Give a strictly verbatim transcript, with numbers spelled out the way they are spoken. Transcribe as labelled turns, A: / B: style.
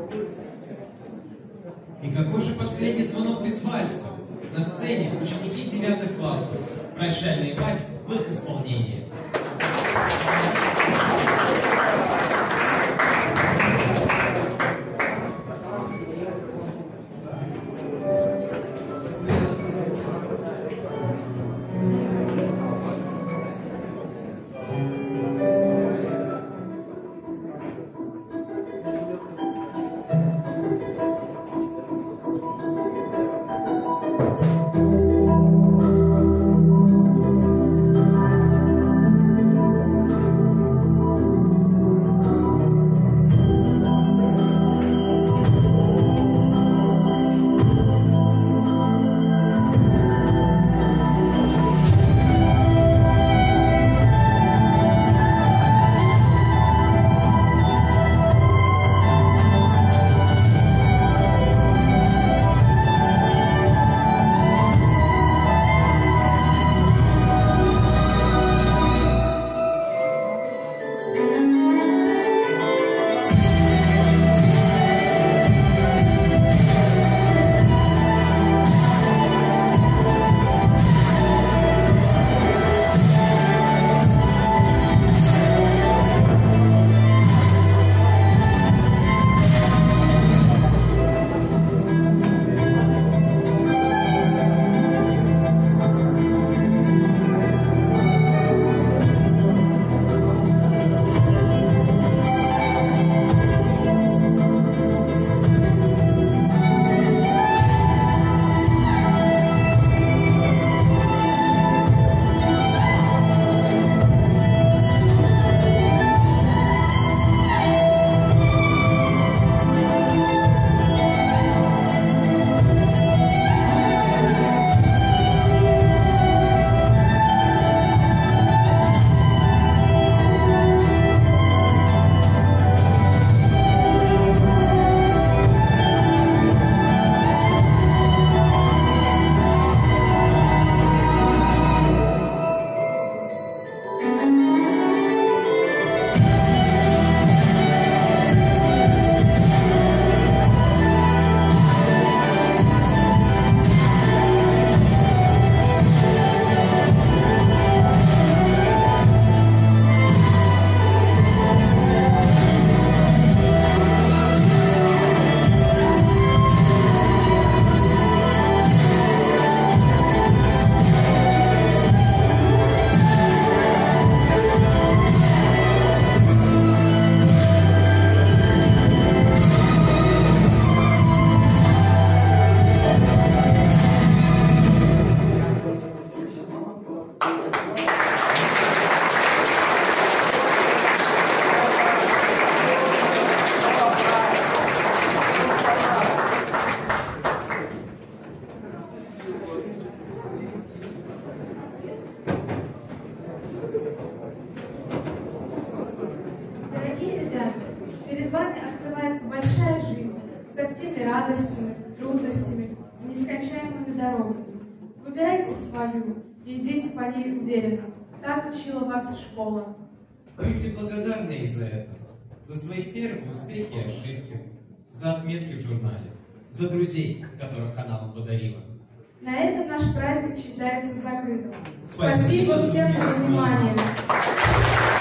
A: И какой же последний звонок без вальса? На сцене ученики девятых классов. Прощальный вальс в их исполнении.
B: Перед вами открывается большая жизнь со всеми радостями, трудностями и нескончаемыми дорогами. Выбирайте свою и идите по ней уверенно. Так учила вас школа.
A: Будьте благодарны ей за это, за свои первые успехи и ошибки, за отметки в журнале, за друзей, которых она вам подарила.
B: На этом наш праздник считается закрытым.
A: Спасибо,
B: Спасибо всем за внимание.